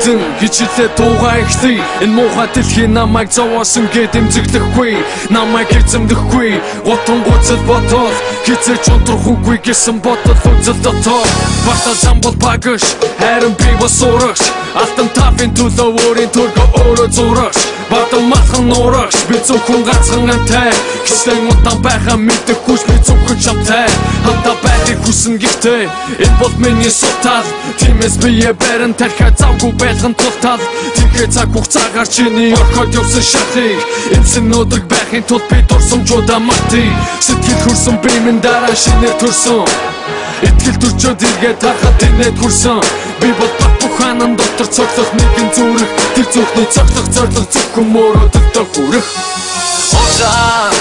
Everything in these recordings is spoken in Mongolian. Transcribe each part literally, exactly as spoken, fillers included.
эзэн гэж хэлээ туугаа ихтэй энэ муухай дэлхийн намайг зовоосон гэд эмзэгдэхгүй намайг эзэмдэхгүй гутан гуцал ботол хизээч унтрахгүй гэсэн ботол үзэл дотор бата самбол багш харин би бас урагш алтан тавын төлөө өөрийн төргө өөрөө зурагш бата матхан нурагш би зөвхөн ганцхан амтай хэсэг удаан байхаа мэдэхгүй би зөвхөн чамтай хамтаа байхыг хүсэн гэхдээ энэ бол миний сутал тиймээс бие барин тархиа завгүй байлган тултал тэгээ цаг хугацаагаар чиний орхоод явсан шатыг эмсэн өдрөг байхын тулд би дурсамжуудаа мартий сэтгэл хүрсэн би минь дараа шинээр төрсөн итгэл төрчөөд иргээ тархад инээд хүрсэн би бол бат буханан дотор цоглох нэгэн зүрх тэр зүрхний цоглох зорилго зөвхөн мөрөө дэвтэх хүрэх Озан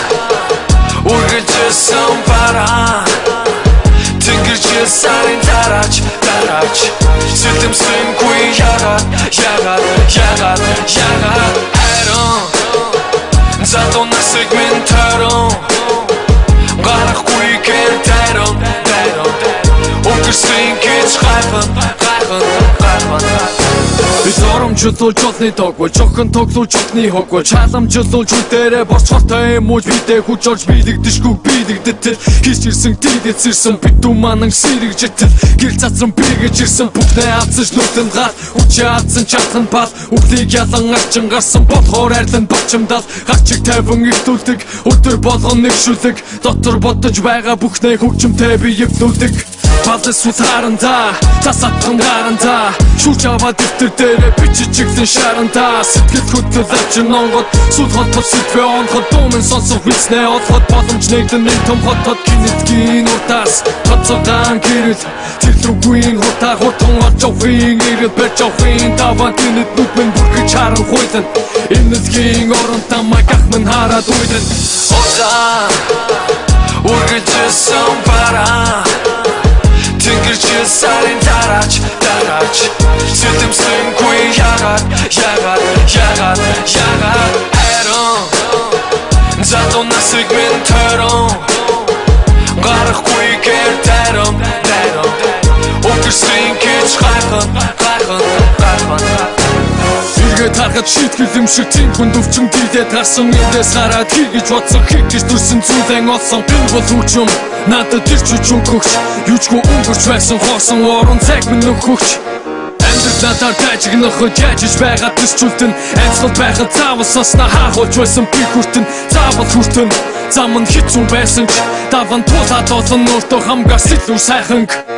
үргэлжсэн бараа тэнгэрч сарын дараач дараач сэлэмсэнгүй ягаад ягаад ягаад ягаад хайрон зато насыг минь тарон гарахгүй гэр тарон тарон өнгөрсөн гэж гайхан гайхан гайхан Жоромжлуулж олны тоггүй жохон тоглуулж олны хоггүй чаламжлуулж үдээрээ борцгортой юм уу бидээ хүч орж билэгдэшгүй билэгдэтэл хийж ирсэн тийдэц ирсэн битүү манан сэрэгжэтэл гэр цацран бигэж ирсэн бүхнээ авцаж нүтэн гал хүчээ авцсан чатхан бал үхлийг ялан арчин гарсан болохоор арлан бочимдал гарчиг тавин ихтүүлдэг өдөр болгон нэгшүүлэг дотор бодож байгаа бүхнээ хөгжимтэй би эвлүүлдэг Балас сутаранда, тасатхан гаранда Шүүч аваад дэвтэр дээрээ бичижиглэн шаранда Сэтгэл хөдлөл авчин онгод Сулхот тол сэтвэ онгод Дүүмэн сонсох виснэ олхот боломж нэгдэн нэг том хотод Гинэтгийн уртаас Тоцогаан гэрэл Тэрлүүгийн хуртаа хуртан орж авахын Ирэл барьж авахын Даван гинэт нүдмэн бүргэж харан хуйлан Инэлгийн орон тамай гахмэн хараад уйлан Озан үргэлжсэн бараа Тэнгэрч сарын дараач дараач сэлэмсэнгүй ягаад ягаад ягаад ягаад хайрон зато насыг минь тарон гарахгүй гэр тарон тарон өнгөрсөн гэж гайхан гайхан гайхан Иргэд харахад шийтгэл юм шиг тийм хүн өвчин дийдээ тарсан эндээс хараад хийгэж бодсон хийгэж төрсөн зүйлэн олсон энэ бол хүчм надад ирч үчүнхөгч юучгүй өнгөрч байсан хорсон орон цаг минь нөхөгч Амьдралаар дайжигнах яажиж байгаад төсчүүлтэн Амьсгал байхад заавал сосноо хаахуулж байсан би хүртэн Заавал хүртэн зам нь хэцүү байсан ч Даван туулаад олон өөртөө хамгаас илүү сайхан